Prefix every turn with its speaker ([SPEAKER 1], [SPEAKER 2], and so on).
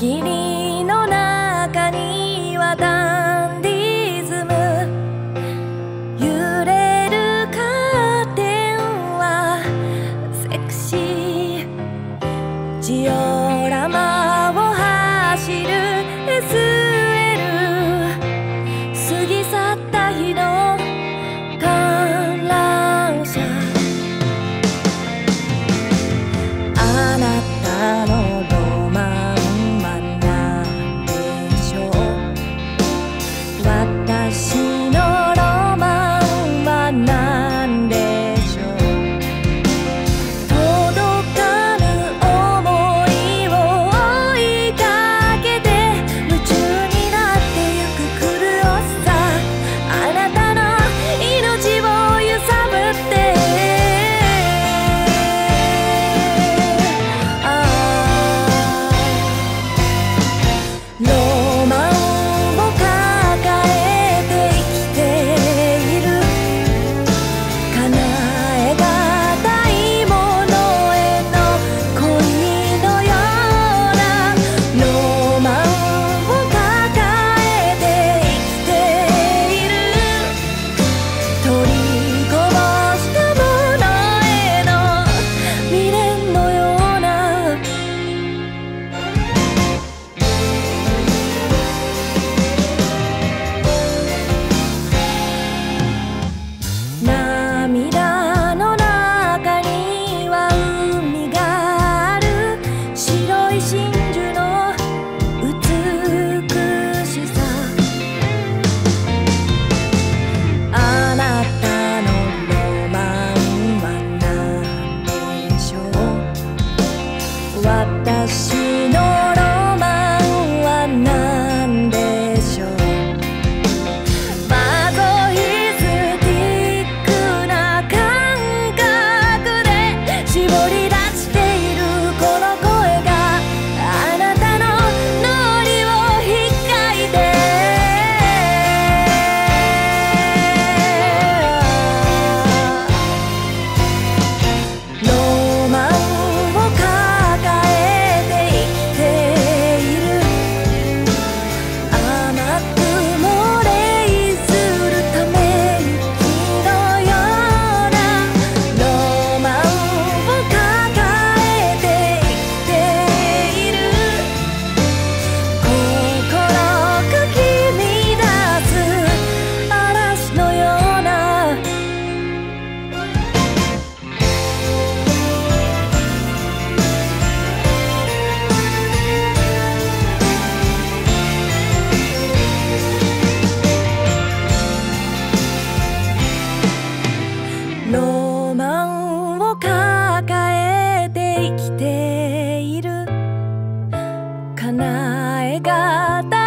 [SPEAKER 1] 霧の中にはダンディズム、揺れるカーテンはセクシー、ジオラマを走る SL、 過ぎ去った日の観覧車、あなたのロマンは何でしょう、私のロマンは何でしょう、届かぬ想いを追いかけて夢中になってゆく狂さ、あなたの命を揺さぶって、ロマンを抱えて生きている、叶えがたいものへの恋のような、ロマンを抱えて生きている、取りこぼしたものへの未練のような、涙の中には海がある、白い真珠の美しさ、あなたのロマンは何でしょう、私のロマンは何でしょう、マゾヒスティックな感覚で絞り出しているこの声が、あなたの脳裏を引っかいて、ロマンを抱えて生きている、甘く漏れするため息のような、ロマンを抱えて生きている、心かき乱す嵐のような、ロマンを抱えて生きている、叶えがた